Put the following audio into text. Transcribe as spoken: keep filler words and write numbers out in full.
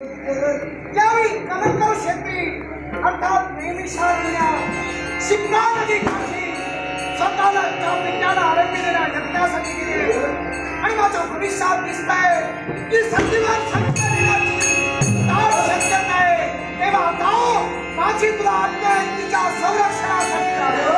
यावेळी कमलगाव क्षेत्री अर्थात नेहमी शाळेच्या शिमगा नदी काठी स्वतःला त्या पिंडाला आरंभिलेल्या यज्ञासाठी गेले आणि माझ्या भविष्यात दिसतंय की संधीवर संकट येण्याची दाट शक्यता आहे. तेव्हा जाओ, माझी तुला आत्महत्येच्या संरक्षणासाठी